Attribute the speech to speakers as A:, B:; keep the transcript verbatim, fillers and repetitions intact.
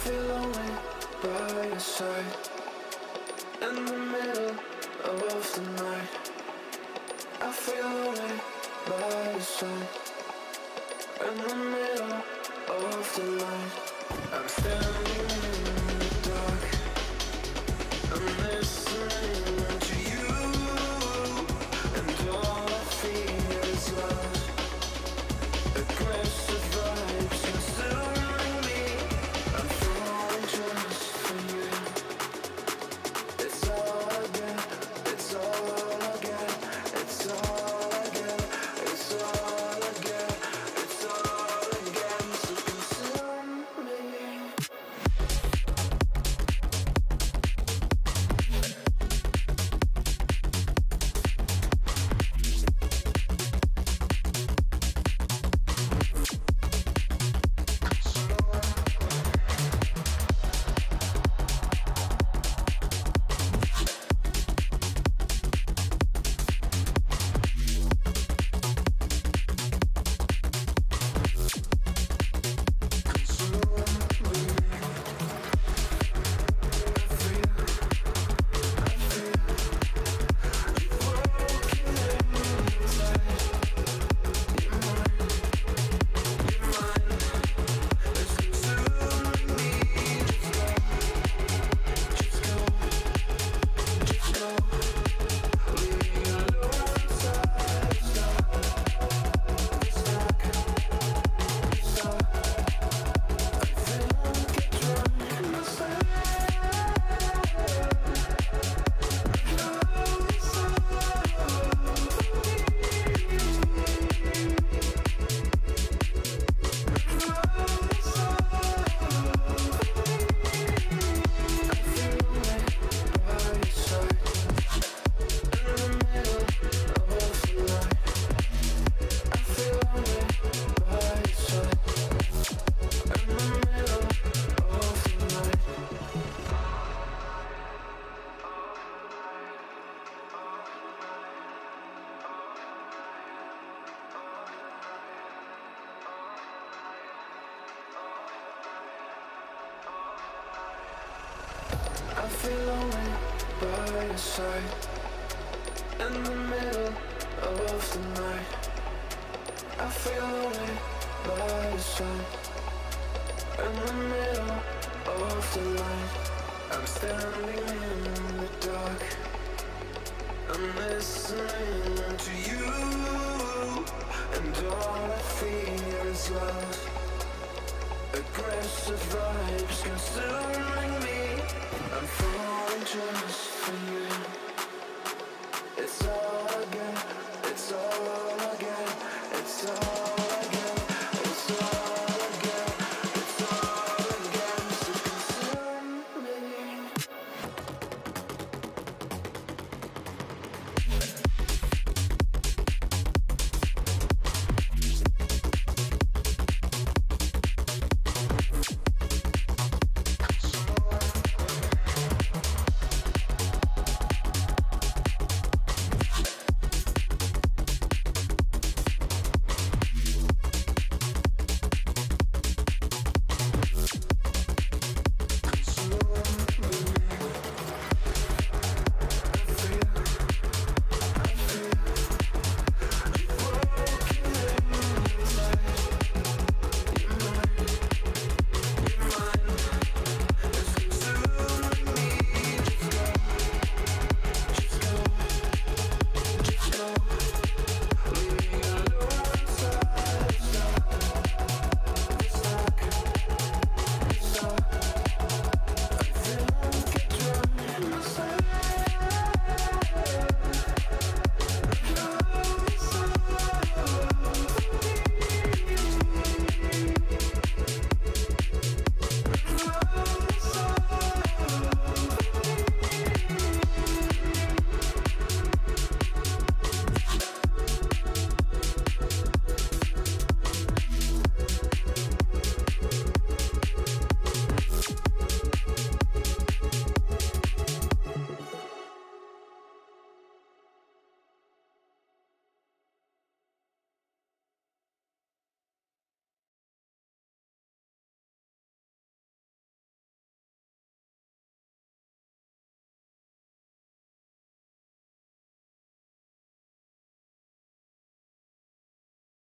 A: feel lonely by your side. In the middle of the night, I feel lonely by your side. In the middle of the night, I'm standing in the dark. I'm listening to you, and all I feel is love. Aggressive vibes consuming me. I'm falling just for you. It's all I get, it's all I get, it's all I get, it's all I get, it's all I get. So consume me. I feel lonely by your side. In the middle of the night, I feel lonely by your side. In the middle of the light, I'm standing in the dark. I'm listening to you, and all I feel is love. Aggressive vibes consuming